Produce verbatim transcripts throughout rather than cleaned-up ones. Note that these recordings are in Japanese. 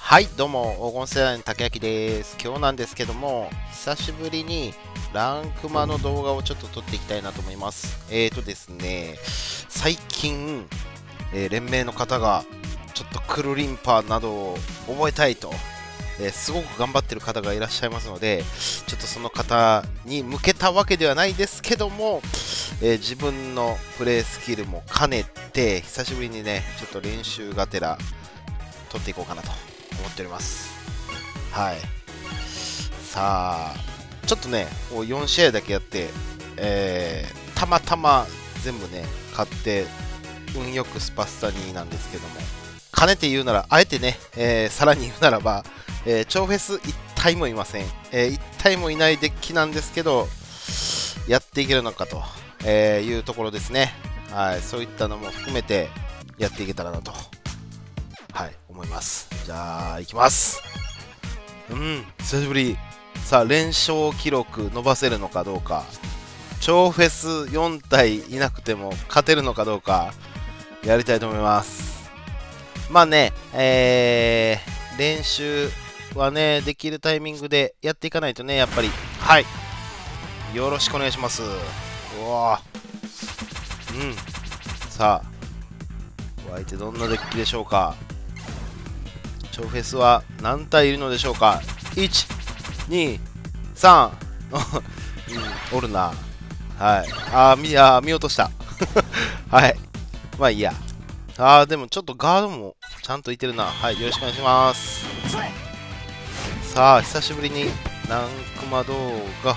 はい、どうも、黄金世代の竹焼です。今日なんですけども、久しぶりにランクマの動画をちょっと撮っていきたいなと思います。えーとですね、最近、えー、連盟の方が、ちょっとクルリンパーなどを覚えたいと、えー、すごく頑張ってる方がいらっしゃいますので、ちょっとその方に向けたわけではないですけども、えー、自分のプレイスキルも兼ねて、久しぶりにね、ちょっと練習がてら撮っていこうかなと思っております。はい。さあ、ちょっとね、よん試合だけやって、えー、たまたま全部ね、買って、運よくスパスタになんですけども、兼ねて言うなら、あえてね、えー、さらに言うならば、えー、超フェスいち体もいません。えー、いち体もいないデッキなんですけど、やっていけるのかと、えー、いうところですね。はい、そういったのも含めてやっていけたらなと。はい、思います。じゃあ、いきます。うん、久しぶり。さあ、連勝記録伸ばせるのかどうか。超フェスよん体いなくても勝てるのかどうか、やりたいと思います。まあね、えー、練習はね、できるタイミングでやっていかないとね、やっぱり。はい。よろしくお願いします。うわぁ。うん。さあ、お相手どんなデッキでしょうか。超フェスは何体いるのでしょうか。いち、に、さん、うん、おるな。はい。あー、見、あー見落とした。はい。まあいいや。あー、でもちょっとガードもちゃんといてるな。はい、よろしくお願いします。さあ、久しぶりにランクマ動画。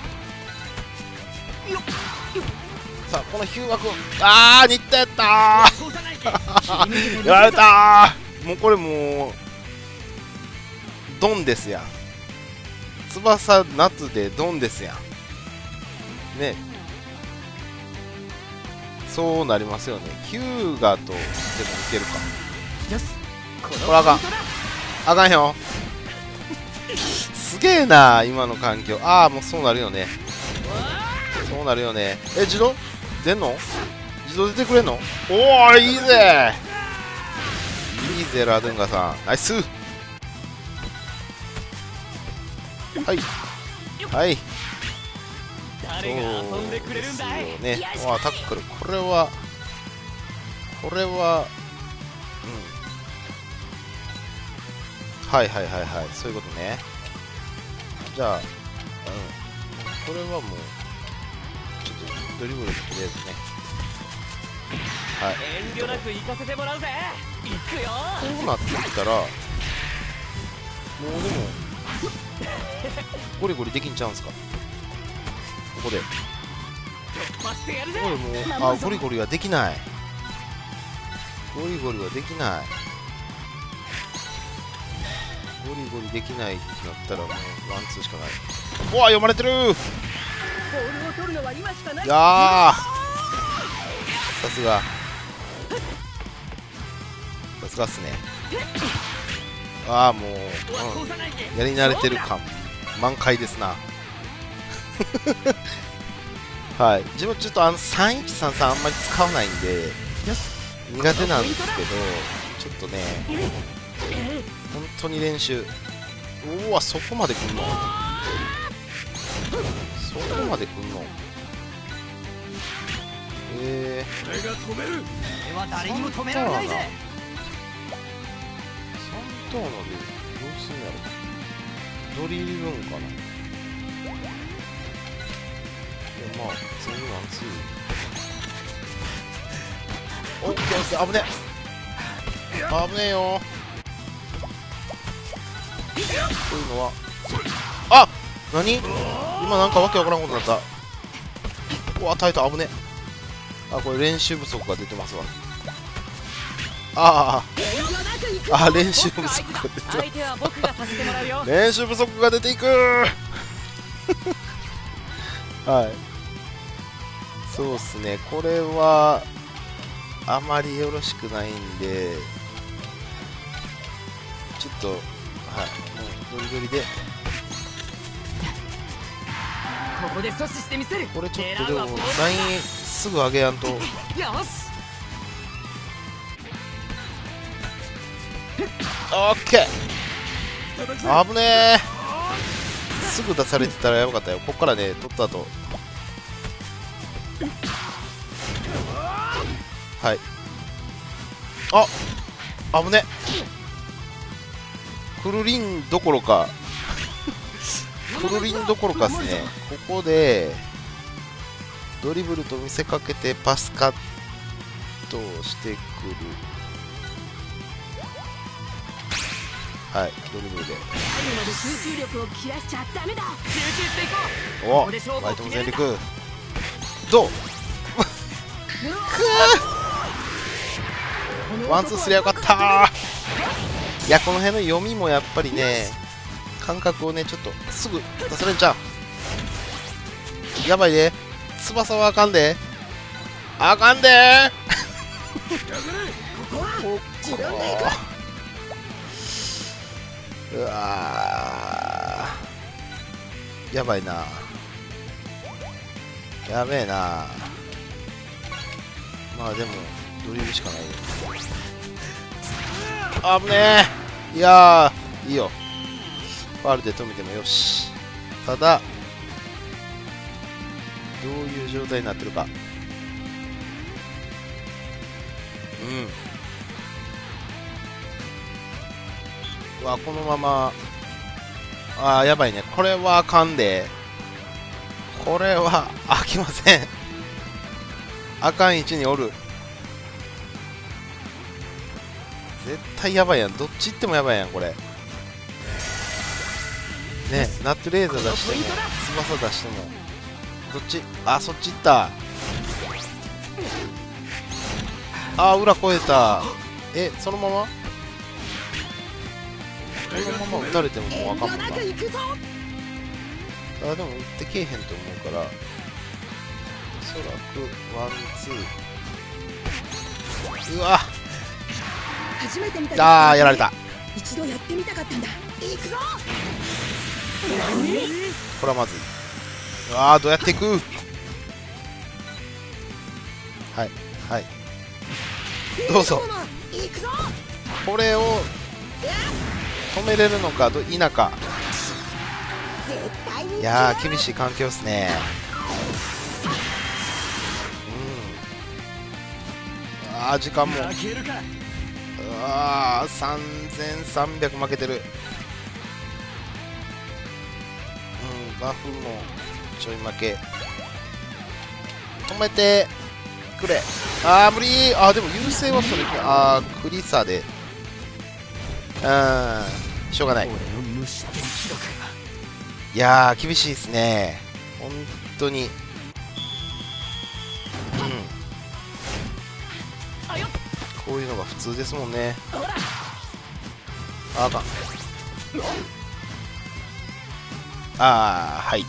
さあ、このヒューワ君。あー、新田やったーやられたー。もうこれもうドンですやん。翼夏でドンですやんね。そうなりますよね。ヒューガとでもいけるか。これあかんあかんよすげえな今の環境。ああ、もうそうなるよね。そうなるよね。え、自動出んの？自動出てくれんの？おお、いいぜいいぜ、ラドゥンガさん。ナイス。はいはい。そうですよね。わあ、タックル。これはこれはうん、はいはいはいはい、そういうことね。じゃあ、うん、これはもうちょっとドリブルでとりあえずね。はい、遠慮なく行かせてもらうぜ。行くよ。こうなってきたらもうでもゴリゴリできんちゃうんすか。ここでここでもう、あ、ゴリゴリはできない。ゴリゴリはできない。ゴリゴリできないってなったらもうワンツーしかない。うわ、読まれてる。いやー、さすがさすがっすね。ああ、もう、うん、やり慣れてる感満開ですなはい、自分ちょっとあのさんいちさんさんあんまり使わないんで苦手なんですけど、ちょっとね本当に練習。うわ、そこまで来んのそこまで来んのえー、サンターナサンターナでどうすんやろ。ドリルんかな。いや、まあ普通にワンツー。おっ、オッケー、危ねえ危ねえよ。こういうのはあ、何今なんかわけわからんことになった。うわ、耐えた。危ねえ。あ、これ練習不足が出てますわ。あああ、練習不足が出てます練習不足が出ていくはい、そうっすね。これはあまりよろしくないんで、ちょっと、はい、もうドリドリでここで阻止してみせる。これちょっとでもラインすぐ上げやんと。よし、オッケー。 危ねえ。すぐ出されてたらやばかったよ。こっからね、取った後。はい。あ、危ね。クルリンどころかクルリンどころかですね。ここでドリブルと見せかけてパスカットをしてくる。はい、ドリブルで。お、バイトも全力。どうワンツースリーよかったー。いや、この辺の読みもやっぱりね、感覚をね、ちょっとすぐ出されちゃう。やばいね。翼はあかんで。あかんでーここうわー、やばいな。やべえな。まあでもドリブルしかないよ。あぶねえ。いやー、いいよ。ファウルで止めてもよし。ただどういう状態になってるか。うん。うわ、このまま。あー、やばいね。これはあかんで。これはあきません。あかん位置におる。絶対やばいやん。どっち行ってもやばいやん、これ。ねえ、ナットレーザー出しても、翼出しても。どっち？あ、そっち行った。あー、裏越えた。え、そのままそのまま打たれてももうあかんもんな。あ、でも打ってけえへんと思うから、おそらくワンツー。うわ、 初めて見た。 あー、やられた。 一度やってみたかったんだ。行くぞ。 これはまずい。うわー、どうやっていく。はいはい、どうぞ。これを止めれるのかど否か。いやー、厳しい環境ですね。うん。あー、時間も。あー、さんぜんさんびゃく負けてる。うん、バフもちょい負け。止めてくれ。あー、無理ー。あー、でも優勢はそれ。あー、クリサで。うん、しょうがない。いやー、厳しいですね。本当に。うん。こういうのが普通ですもんね。あ、あかん。あー、はい。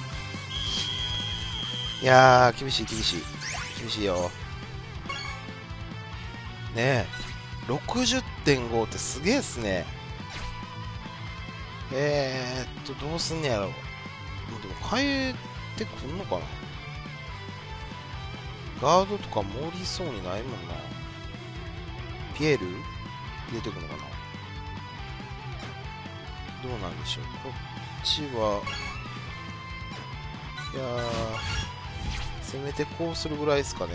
いやー、厳しい、厳しい。厳しいよ。ねえ。ろくじゅってんご ってすげえっすね。えーっと、どうすんねやろ。でも変えてくんのかな。ガードとか盛りそうにないもんな。ピエール入れてくのかな。どうなんでしょう。こっちは、いやー、せめてこうするぐらいですかね。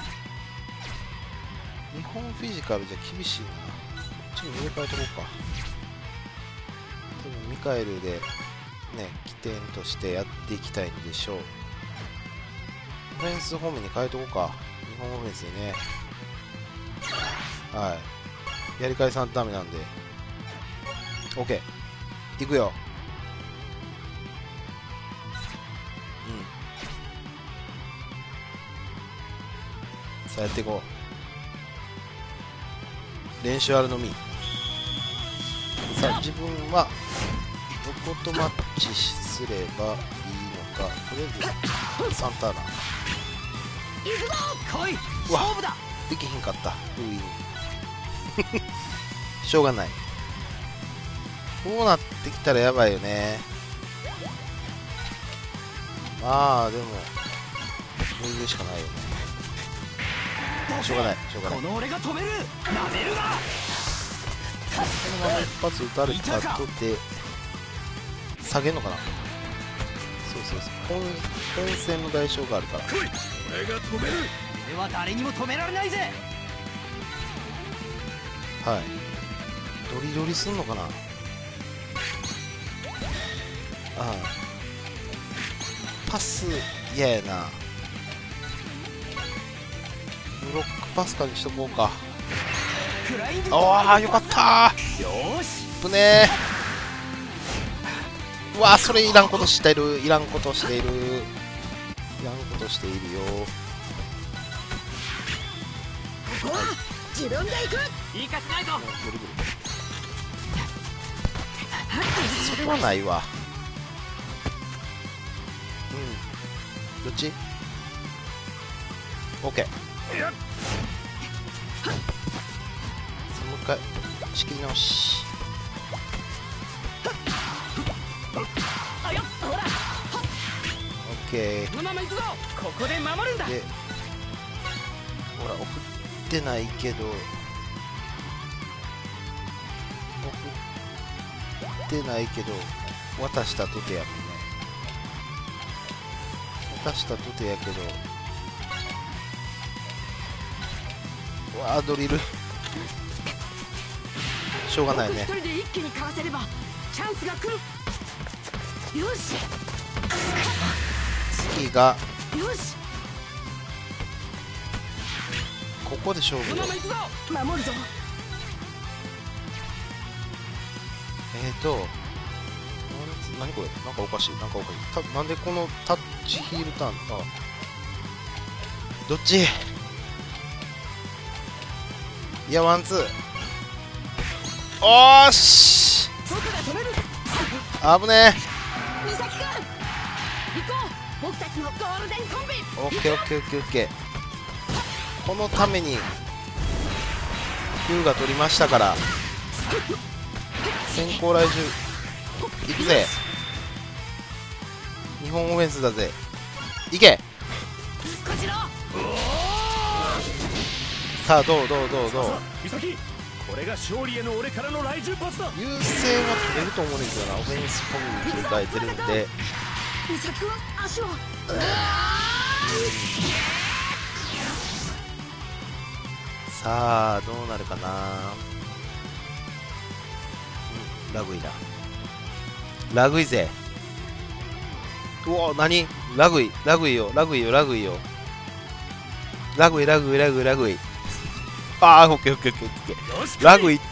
日本フィジカルじゃ厳しいな。こっちに入れ替えとこうか。多分ミカエルでね、起点としてやっていきたいんでしょう。オフェンス方面に変えとこうか。日本オフェンスにね。はい。やり返さんとダメなんで。OK。いくよ。うん。さあやっていこう。練習あるのみ。さあ自分はどことマッチすればいいのか。とりあえずサンターナ。うわ、できひんかった。封印。しょうがない。こうなってきたらやばいよね。まあでもこういうしかないよね。しょうがない、しょうがない。この俺が止める。なめるな。このまま一発撃たれた後で下げるのかな。そうそうそう、本本戦の代償があるから。 俺が止める。 俺は誰にも止められないぜ。 はい、ドリドリすんのかな。ああ、パス嫌やな。ブロックパスかにしとこうか。ああ、よかったー。 よーし、 ぶねー。うわー、それいらんことしてる、いらんことしている、いらんことしているよ。 ここは自分で行く。 いいかしないぞ。 ぐるぐる。それはないわ。うん、どっち？ OK。 もう一回仕切り直し。 あよっ、ほら。 OK このまま行くぞ。ここで守るんだ。 で、ほら送ってないけど、送ってないけど渡したとてやもんね。渡したとてやけど、うわー、ドリルしょうがないね。 僕一人で一気にかわせればチャンスが来る。よし次がよし、 ここで勝負よ。 このまま行くぞ。 守るぞ。 えーとなにこれ、なんかおかしい、なんかおかしい。たなんでこのタッチヒールターン、あ、どっち？いや、ワンツー。おーし、 僕が止める。 あぶね美咲くん、行こう。僕たちのゴールデンコンビ。 ー。オッケーオッケーオッケーオッケー。このためにヒューが取りましたから、先行来週行くぜ。日本オフェンスだぜ。行け。 こちら。 さあ、どうどうどうどう。 美咲、これが勝利への俺からの来獣パスだ。 優勢は取れると思うんですよな。オフェンスコミに切り替えてるんで。 美咲くん、足を。 さあ、どうなるかな。うん、ラグイだ。ラグイぜ。うわ、何？ラグイ、ラグイよ、ラグイよ、ラグイよ。ラグイ、ラグイ、ラグイ、ラグイ。あー、オッケーオッケーオッケーオッケー。ラグイって。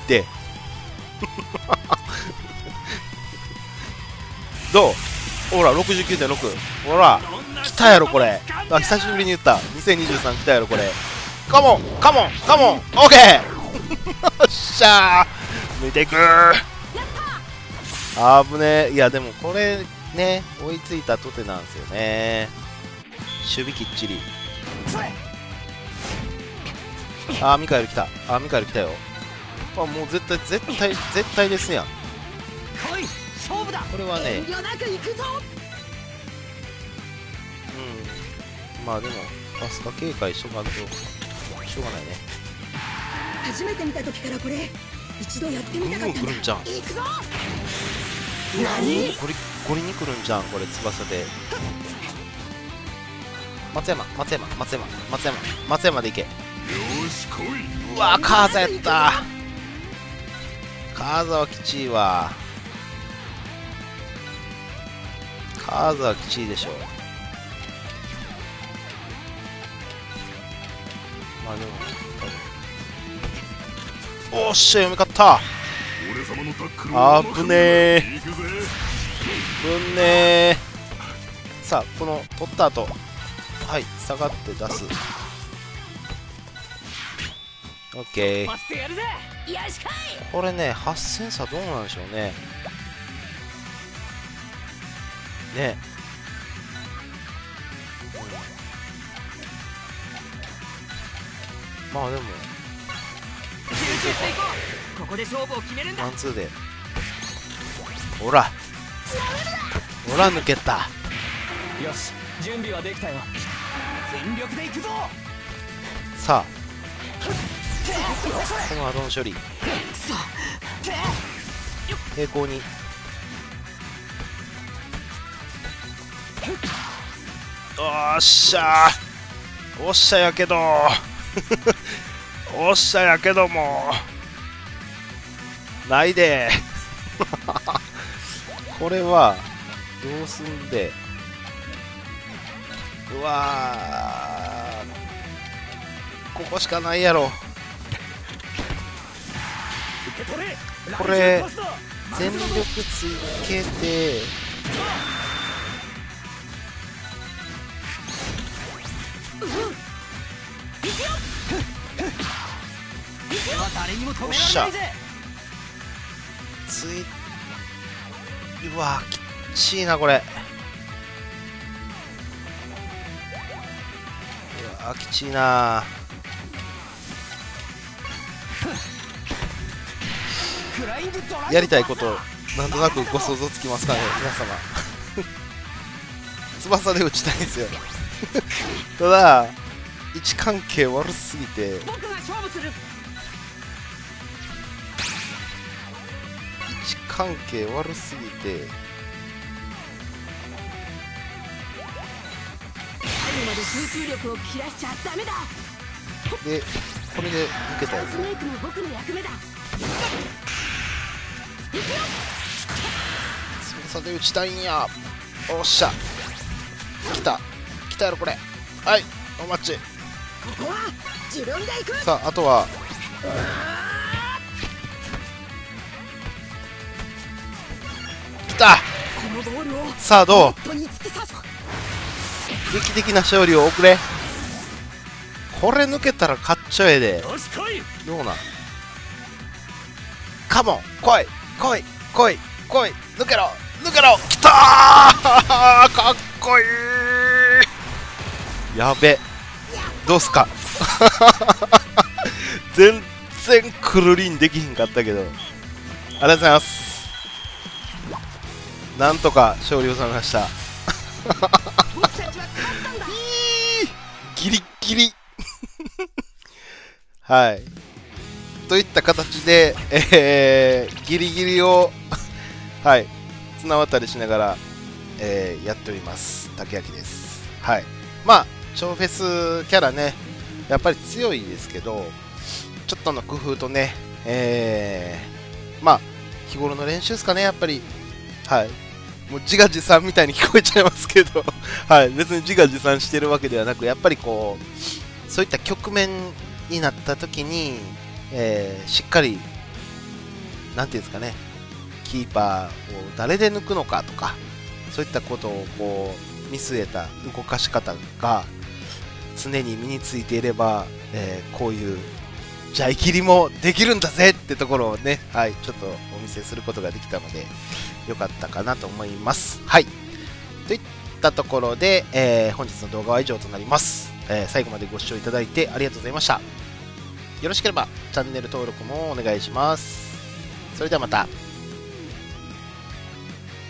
どう？ほら、ろくじゅうきゅうてんろく。ほら、来たやろ、これ。あ、久しぶりに言った。にせんにじゅうさん来たやろ、これ。カモンカモンカモンオッケー。よっしゃー、抜いていくー。あぶねー。いや、でもこれね、追いついたとてなんですよね。守備きっちり。あー、ミカエル来た。あー、ミカエル来たよ。あ、もう絶対絶対絶対ですやん。 来い、勝負だ。 これはね、 遠慮なく行くぞ。 うん、まあでもバスカ警戒しとかんとしょうがないね。 初めて見た時からこれ一度やってみたかったんだ。 うん、来るんじゃん。 行くぞ。 何？ゴリゴリに来るんじゃん、これ翼で。松山松山松山松山松山で行け。 よし来い。 うわー、カーザやった。カーザはきちいわ。カーザはきちいでしょ。まあでもおっしゃ、読み勝った。 俺様のタックルあぶねー、 行くぜ。 ぶんねー。さあ、この取った後、はい、下がって出す。オッケー。 パスしてやるぜ。 よしかい。 これね、はっせん差どうなんでしょうね。ね。まあでも、 集中していこう。ここで勝負を決めるんだ。 ワンツーで。ほら。ほら、抜けた。 よし、準備はできたよ。全力で行くぞ。 さあ、このアドン処理。平行に。 おっしゃー、おっしゃやけどおっしゃやけどもないでこれはどうすんで、うわー、ここしかないやろ。これ全力つけておっしゃつい、うわきっちいなこれ。うわきちいな。やりたいことなんとなくご想像つきますかね皆様翼で打ちたいんですよただ位置関係悪すぎて、 僕が勝負する。 位置関係悪すぎて最後まで集中力を切らしちゃダメだ。 でこれで抜けたよスネークも僕の役目だ。 翼で打ちたいんや。おっしゃ来た来たやろこれ。はいお待ち。 ここは自分で行く。 さああとは来た。 このボールをさあどう本当に突き刺す。 劇的な勝利を送れ。これ抜けたらかっちょええで。 よし来い。 どうなんカモン来い来い来い来い抜けろ抜けろきたーかっこいい。やべどうすか全然クルリンできひんかったけどありがとうございます。なんとか勝利を収めました僕たちは勝ったんだ。 ギリッギリはいといった形で、えー、ギリギリをはい綱渡りしながら、えー、やっております竹焼です。はいまあ超フェスキャラねやっぱり強いですけどちょっとの工夫とね、えー、まあ日頃の練習ですかねやっぱり。はいもう自画自賛みたいに聞こえちゃいますけどはい別に自画自賛してるわけではなくやっぱりこうそういった局面になった時に、えー、しっかりなんていうんですかねキーパーを誰で抜くのかとかそういったことをこう見据えた動かし方が常に身についていれば、えー、こういうジャイ切りもできるんだぜってところをね、はい、ちょっとお見せすることができたのでよかったかなと思います。はいといったところで、えー、本日の動画は以上となります、えー、最後までご視聴いただいてありがとうございました。よろしければチャンネル登録もお願いします。それではまた。